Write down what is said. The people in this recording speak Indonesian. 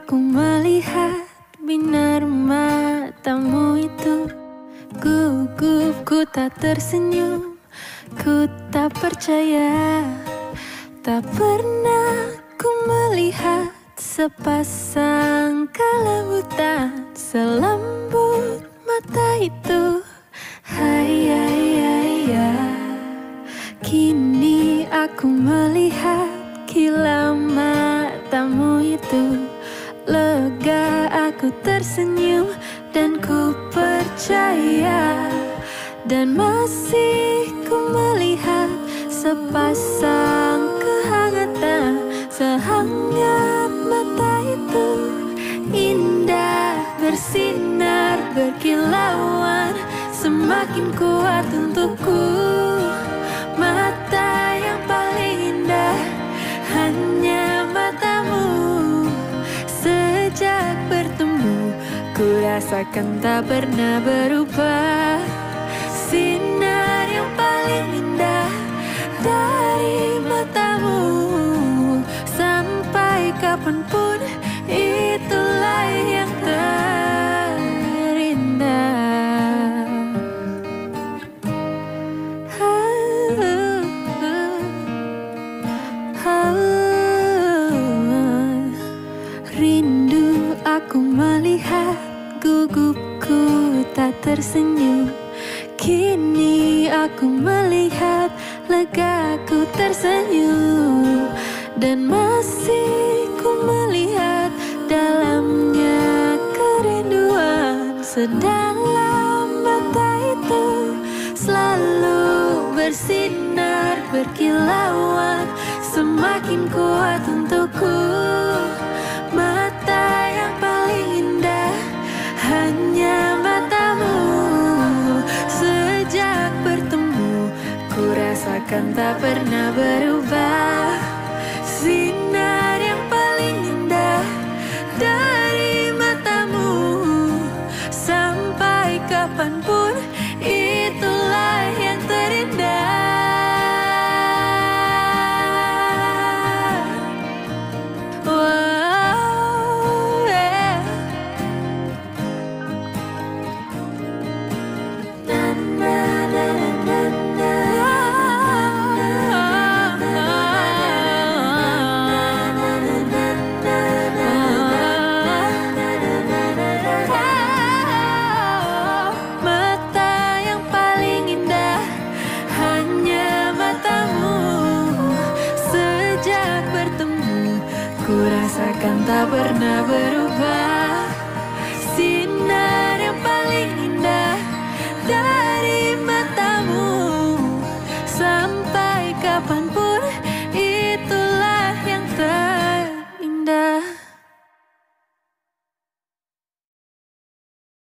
aku melihat binar matamu itu. Gugup, ku tak tersenyum, ku tak percaya. Tak pernah ku melihat sepasang kelabutan selembut mata itu. Hai, hai, hai, hai. Kini aku melihat kilau matamu itu. Lega aku tersenyum dan ku percaya. Dan masih ku melihat sepasang kehangatan sehangat mata itu. Indah bersinar berkilauan, semakin kuat untukku. Mata yang paling indah hanya matamu. Sejak bertemu ku rasakan tak pernah berubah. Sinar yang paling indah dari matamu. Sampai kapanpun itulah yang terindah. Rindu aku melihat, gugupku tak tersenyum. Kini aku melihat, lega ku tersenyum. Dan masih ku melihat dalamnya kerinduan. Sedalam mata itu selalu bersinar berkilauan, semakin kuat untukku. Mata yang paling indah hanya matamu. Sejak bertemu ku rasakan tak pernah berubah. Sinar yang paling indah dari matamu. Sampai kapanpun itulah yang terindah. Wow, yeah. Na, na, na, na, na, mata yang paling indah hanya matamu. Sejak bertemu ku rasakan tak pernah berubah. Sinar